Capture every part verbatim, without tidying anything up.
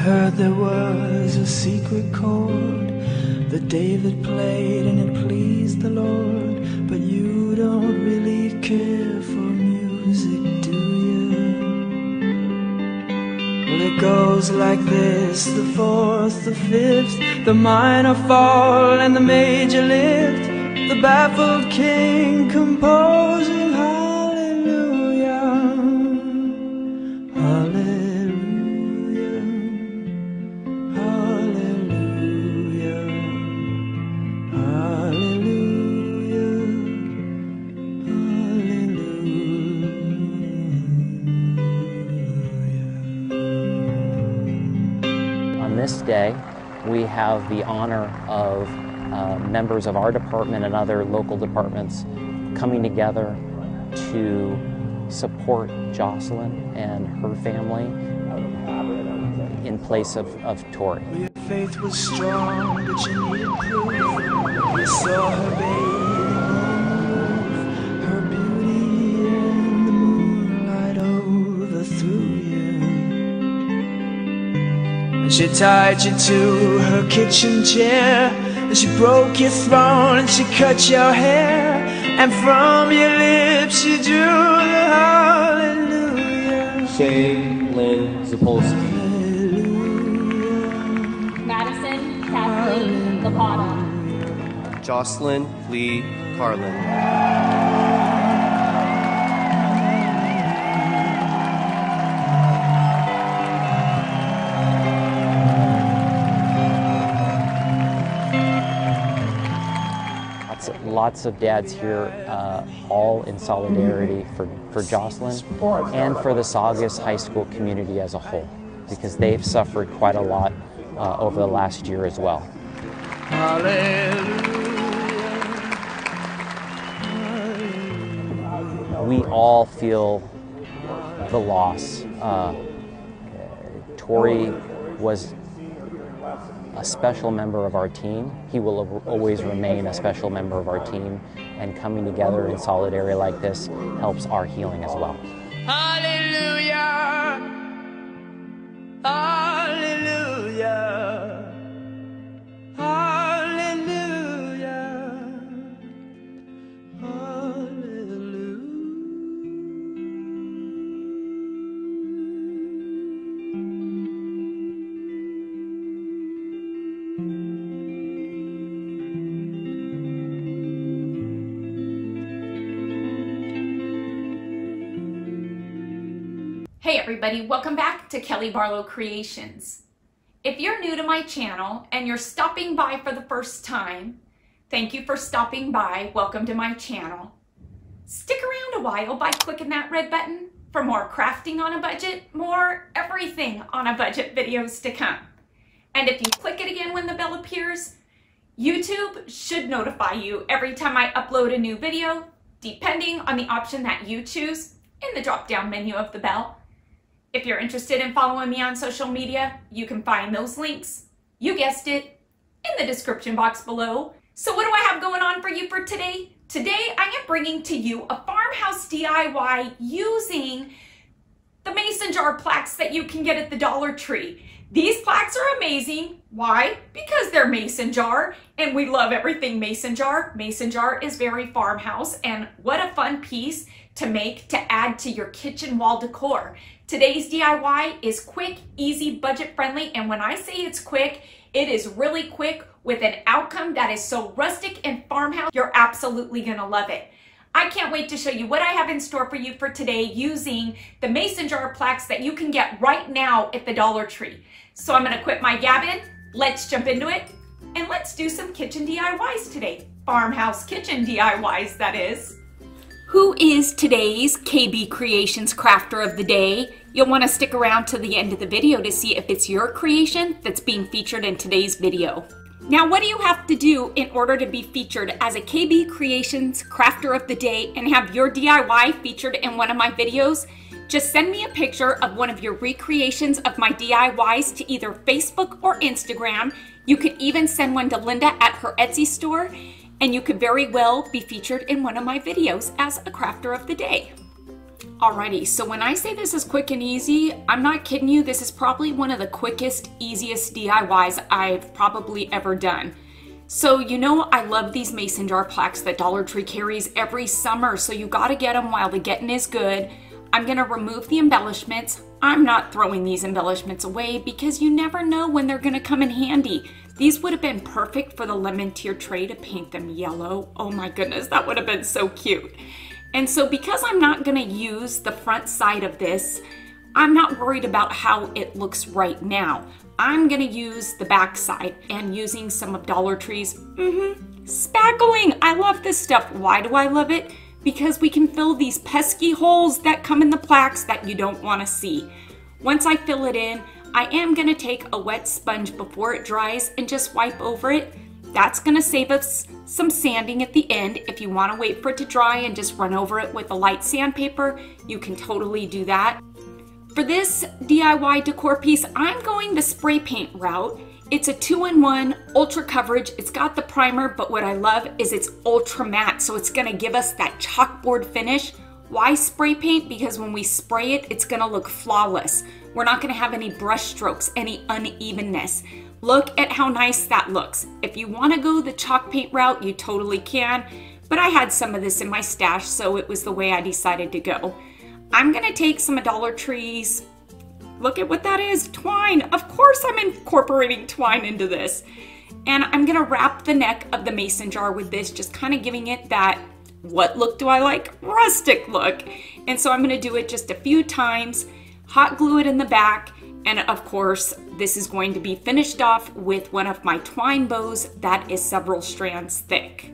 heard there was a secret chord that David played and it pleased the Lord. But you don't really care for music, do you? Well, it goes like this: the fourth, the fifth, the minor fall and the major lift, the baffled king composing hallelujah, hallelujah, hallelujah, hallelujah, hallelujah. On this day, we have the honor of uh, members of our department and other local departments coming together to support Jocelyn and her family in place of, of Tori. Your faith was strong, but you needed proof. You saw her bathing, her beauty in the moonlight overthrew you. And she tied you to her kitchen chair, and she broke your throne, and she cut your hair, and from your lips she drew the hallelujah. Shane Lynn Zapolsky. Madison Kathleen Zapata. Jocelyn Lee Carlin. Lots of dads here, uh, all in solidarity for, for Jocelyn and for the Saugus High School community as a whole, because they've suffered quite a lot uh, over the last year as well. We all feel the loss. Uh, Tori was a special member of our team. He will always remain a special member of our team, and coming together in solidarity like this helps our healing as well. Hallelujah, hallelujah, hallelujah, hallelujah. Hey everybody, welcome back to Kelly Barlow Creations. If you're new to my channel and you're stopping by for the first time, thank you for stopping by. Welcome to my channel. Stick around a while by clicking that red button for more crafting on a budget, more everything on a budget videos to come. And if you click it again when the bell appears, YouTube should notify you every time I upload a new video, depending on the option that you choose in the drop-down menu of the bell. If you're interested in following me on social media, you can find those links, you guessed it, in the description box below. So what do I have going on for you for today? Today I am bringing to you a farmhouse D I Y using the mason jar plaques that you can get at the Dollar Tree. These plaques are amazing. Why? Because they're mason jar, and we love everything mason jar. Mason jar is very farmhouse, and what a fun piece to make to add to your kitchen wall decor. Today's D I Y is quick, easy, budget friendly, and when I say it's quick, it is really quick with an outcome that is so rustic and farmhouse, you're absolutely gonna love it. I can't wait to show you what I have in store for you for today using the mason jar plaques that you can get right now at the Dollar Tree. So I'm gonna quit my gabbing, let's jump into it, and let's do some kitchen D I Ys today. Farmhouse kitchen D I Ys, that is. Who is today's K B Creations Crafter of the Day? You'll want to stick around to the end of the video to see if it's your creation that's being featured in today's video. Now, what do you have to do in order to be featured as a K B Creations Crafter of the Day and have your D I Y featured in one of my videos? Just send me a picture of one of your recreations of my D I Ys to either Facebook or Instagram. You could even send one to Linda at her Etsy store, and you could very well be featured in one of my videos as a Crafter of the Day. Alrighty, so when I say this is quick and easy, I'm not kidding you. This is probably one of the quickest, easiest D I Ys I've probably ever done. So you know I love these mason jar plaques that Dollar Tree carries every summer, so you gotta get them while the getting is good. I'm gonna remove the embellishments. I'm not throwing these embellishments away because you never know when they're gonna come in handy. These would have been perfect for the lemon tier tray to paint them yellow. Oh my goodness, that would have been so cute. And so because I'm not gonna use the front side of this, I'm not worried about how it looks right now. I'm gonna use the back side and using some of Dollar Tree's mm-hmm, spackling. I love this stuff. Why do I love it? Because we can fill these pesky holes that come in the plaques that you don't wanna see. Once I fill it in, I am gonna take a wet sponge before it dries and just wipe over it. That's gonna save us some sanding at the end. If you wanna wait for it to dry and just run over it with a light sandpaper, you can totally do that. For this D I Y decor piece, I'm going the spray paint route. It's a two in one, ultra coverage. It's got the primer, but what I love is it's ultra matte, so it's gonna give us that chalkboard finish. Why spray paint? Because when we spray it, it's gonna look flawless. We're not gonna have any brush strokes, any unevenness. Look at how nice that looks. If you wanna go the chalk paint route, you totally can, but I had some of this in my stash, so it was the way I decided to go. I'm gonna take some of Dollar Tree's, look at what that is, twine. Of course I'm incorporating twine into this. And I'm gonna wrap the neck of the mason jar with this, just kind of giving it that, what look do I like? Rustic look. And so I'm gonna do it just a few times, hot glue it in the back, and of course, this is going to be finished off with one of my twine bows that is several strands thick.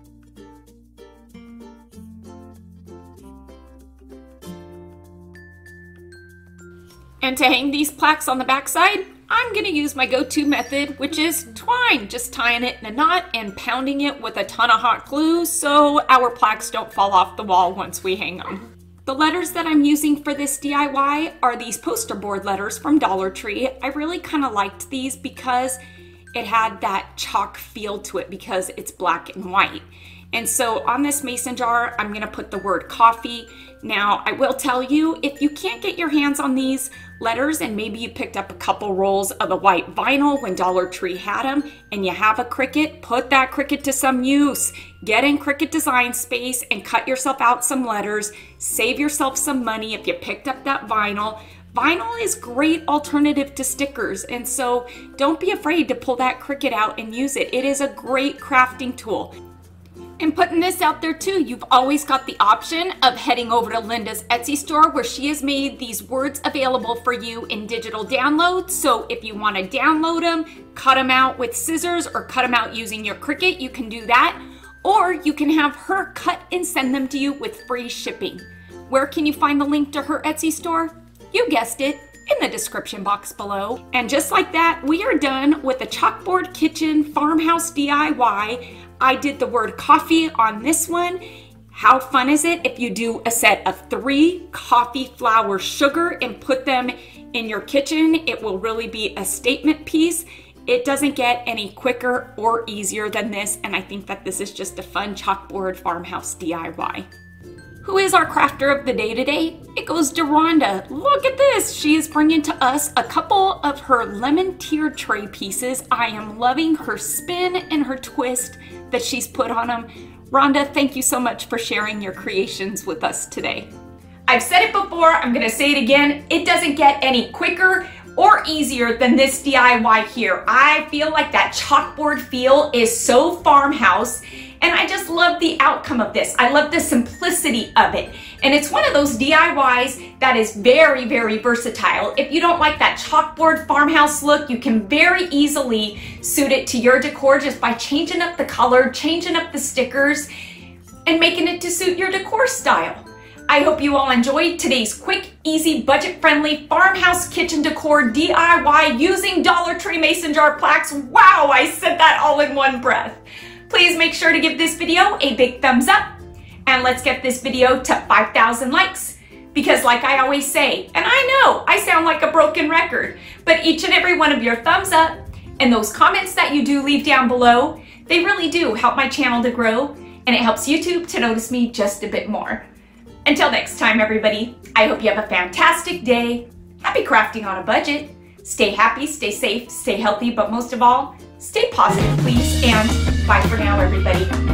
And to hang these plaques on the back side, I'm gonna use my go-to method, which is twine, just tying it in a knot and pounding it with a ton of hot glue so our plaques don't fall off the wall once we hang them. The letters that I'm using for this D I Y are these poster board letters from Dollar Tree. I really kind of liked these because it had that chalk feel to it because it's black and white. And so on this mason jar, I'm gonna put the word coffee. Now, I will tell you, if you can't get your hands on these letters and maybe you picked up a couple rolls of the white vinyl when Dollar Tree had them and you have a Cricut, put that Cricut to some use. Get in Cricut Design Space and cut yourself out some letters. Save yourself some money if you picked up that vinyl. Vinyl is great alternative to stickers, and so don't be afraid to pull that Cricut out and use it. It is a great crafting tool. And putting this out there too, you've always got the option of heading over to Linda's Etsy store where she has made these words available for you in digital downloads. So if you want to download them, cut them out with scissors or cut them out using your Cricut, you can do that. Or you can have her cut and send them to you with free shipping. Where can you find the link to her Etsy store? You guessed it, in the description box below. And just like that, we are done with the Chalkboard Kitchen Farmhouse D I Y. I did the word coffee on this one. How fun is it if you do a set of three coffee flour sugar and put them in your kitchen? It will really be a statement piece. It doesn't get any quicker or easier than this, and I think that this is just a fun chalkboard farmhouse D I Y. Who is our crafter of the day today? It goes to Rhonda. Look at this. She is bringing to us a couple of her lemon tier tray pieces. I am loving her spin and her twist that she's put on them. Rhonda, thank you so much for sharing your creations with us today. I've said it before, I'm gonna say it again. It doesn't get any quicker or easier than this D I Y here. I feel like that chalkboard feel is so farmhouse, and I just love the outcome of this. I love the simplicity of it. And it's one of those D I Ys that is very, very versatile. If you don't like that chalkboard farmhouse look, you can very easily suit it to your decor just by changing up the color, changing up the stickers, and making it to suit your decor style. I hope you all enjoyed today's quick, easy, budget-friendly farmhouse kitchen decor D I Y using Dollar Tree mason jar plaques. Wow, I said that all in one breath. Please make sure to give this video a big thumbs up, and let's get this video to five thousand likes, because like I always say, and I know I sound like a broken record, but each and every one of your thumbs up and those comments that you do leave down below, they really do help my channel to grow, and it helps YouTube to notice me just a bit more. Until next time, everybody, I hope you have a fantastic day. Happy crafting on a budget. Stay happy, stay safe, stay healthy, but most of all, stay positive, please. And bye for now, everybody.